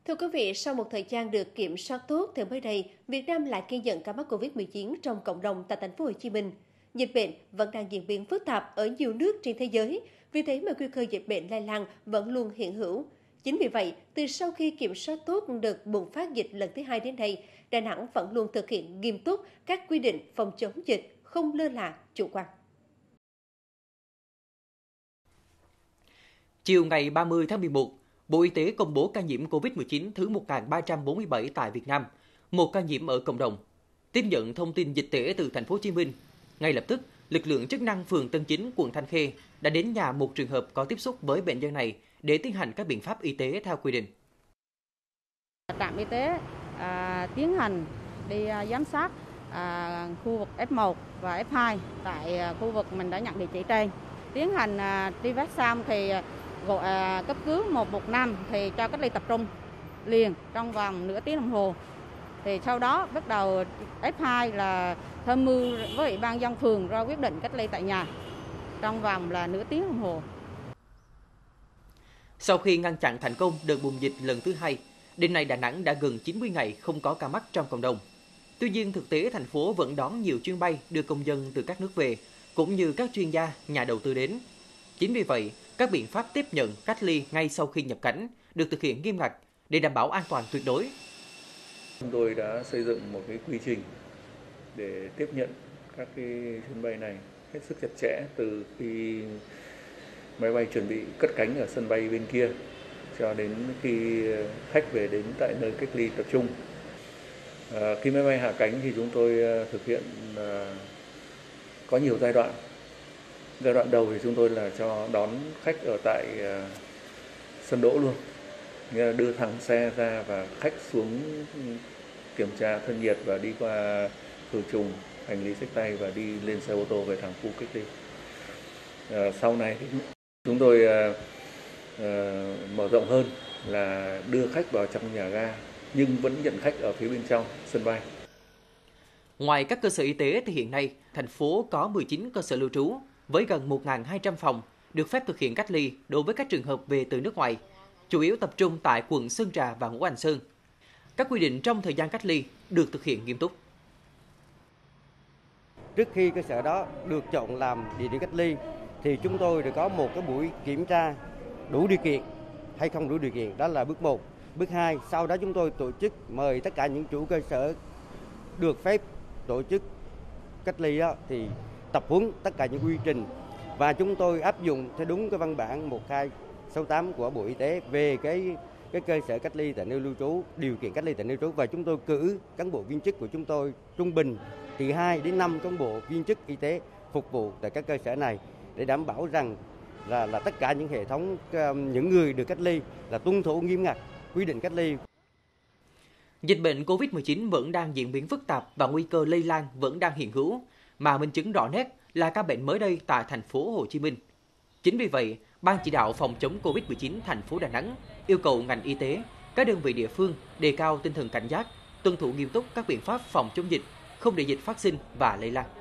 Thưa quý vị, sau một thời gian được kiểm soát tốt thì mới đây, Việt Nam lại ghi nhận ca mắc Covid-19 trong cộng đồng tại thành phố Hồ Chí Minh. Dịch bệnh vẫn đang diễn biến phức tạp ở nhiều nước trên thế giới, vì thế mà nguy cơ dịch bệnh lây lan vẫn luôn hiện hữu. Chính vì vậy, từ sau khi kiểm soát tốt đợt bùng phát dịch lần thứ 2 đến nay, Đà Nẵng vẫn luôn thực hiện nghiêm túc các quy định phòng chống dịch, không lơ là, chủ quan. Chiều ngày 30 tháng 11, Bộ Y tế công bố ca nhiễm COVID-19 thứ 1347 tại Việt Nam, một ca nhiễm ở cộng đồng. Tiếp nhận thông tin dịch tễ từ thành phố Hồ Chí Minh, ngay lập tức, lực lượng chức năng phường Tân Chính, quận Thanh Khê đã đến nhà một trường hợp có tiếp xúc với bệnh nhân này để tiến hành các biện pháp y tế theo quy định. Trạm y tế tiến hành đi giám sát khu vực F1 và F2 tại khu vực mình đã nhận địa chỉ trên. Tiến hành truy vết xong thì gọi cấp cứu 115 thì cho cách ly tập trung liền trong vòng nửa tiếng đồng hồ. Thì sau đó bắt đầu F2 là tham mưu với Ủy ban nhân dân phường ra quyết định cách ly tại nhà trong vòng là nửa tiếng đồng hồ. Sau khi ngăn chặn thành công đợt bùng dịch lần thứ 2, đến nay Đà Nẵng đã gần 90 ngày không có ca mắc trong cộng đồng. Tuy nhiên, thực tế thành phố vẫn đón nhiều chuyến bay đưa công dân từ các nước về, cũng như các chuyên gia, nhà đầu tư đến. Chính vì vậy, các biện pháp tiếp nhận, cách ly ngay sau khi nhập cảnh được thực hiện nghiêm ngặt để đảm bảo an toàn tuyệt đối. Chúng tôi đã xây dựng một cái quy trình để tiếp nhận các cái chuyến bay này hết sức chặt chẽ từ khi máy bay chuẩn bị cất cánh ở sân bay bên kia cho đến khi khách về đến tại nơi cách ly tập trung. Khi máy bay hạ cánh thì chúng tôi thực hiện có nhiều giai đoạn. Giai đoạn đầu thì chúng tôi là cho đón khách ở tại sân đỗ luôn, nghĩa là đưa thẳng xe ra và khách xuống kiểm tra thân nhiệt và đi qua khử trùng, hành lý xách tay và đi lên xe ô tô về thẳng khu cách ly. Sau này thì chúng tôi mở rộng hơn là đưa khách vào trong nhà ga nhưng vẫn nhận khách ở phía bên trong sân bay. Ngoài các cơ sở y tế thì hiện nay, thành phố có 19 cơ sở lưu trú với gần 1.200 phòng được phép thực hiện cách ly đối với các trường hợp về từ nước ngoài, chủ yếu tập trung tại quận Sơn Trà và Ngũ Hành Sơn. Các quy định trong thời gian cách ly được thực hiện nghiêm túc. Trước khi cơ sở đó được chọn làm địa điểm cách ly thì chúng tôi đã có một cái buổi kiểm tra đủ điều kiện hay không đủ điều kiện, đó là bước 1. Bước 2, sau đó chúng tôi tổ chức mời tất cả những chủ cơ sở được phép tổ chức cách ly đó thì tập huấn tất cả những quy trình và chúng tôi áp dụng theo đúng cái văn bản 1268 của Bộ Y tế về cái cơ sở cách ly tại nơi lưu trú, điều kiện cách ly tại nơi lưu trú, và chúng tôi cử cán bộ viên chức của chúng tôi trung bình từ 2 đến 5 cán bộ viên chức y tế phục vụ tại các cơ sở này để đảm bảo rằng là tất cả những hệ thống những người được cách ly là tuân thủ nghiêm ngặt quy định cách ly. Dịch bệnh COVID-19 vẫn đang diễn biến phức tạp và nguy cơ lây lan vẫn đang hiện hữu, mà minh chứng rõ nét là ca bệnh mới đây tại thành phố Hồ Chí Minh. Chính vì vậy, Ban chỉ đạo phòng chống COVID-19 thành phố Đà Nẵng yêu cầu ngành y tế, các đơn vị địa phương đề cao tinh thần cảnh giác, tuân thủ nghiêm túc các biện pháp phòng chống dịch, không để dịch phát sinh và lây lan.